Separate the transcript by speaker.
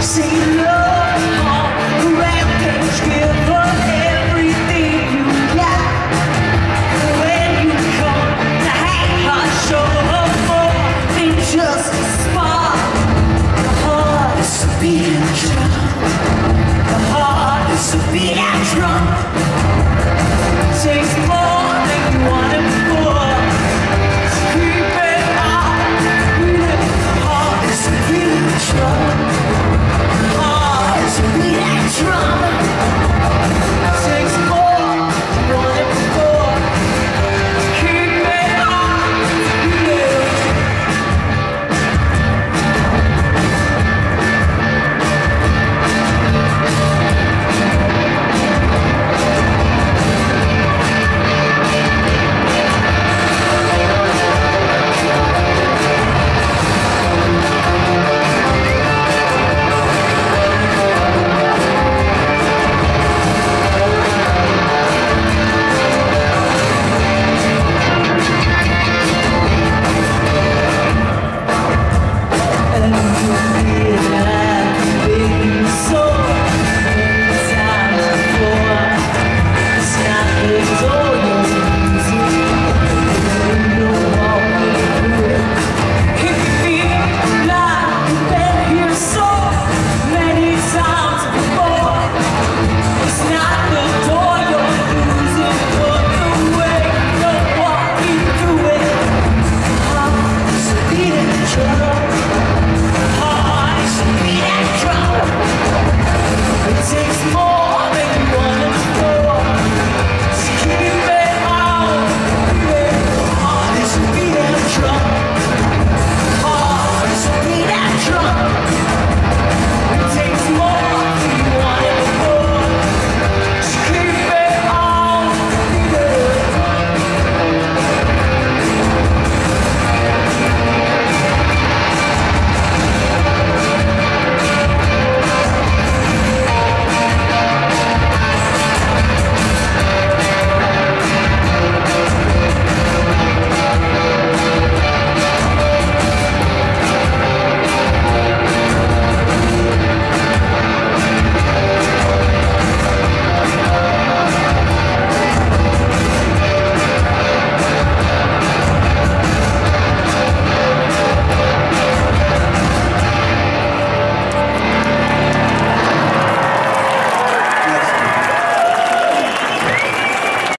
Speaker 1: Say love on the rampage, give her everything you got. When you come to hang her, show her more than just a spark. The heart is a beating drum. The heart is a beating drum. Takes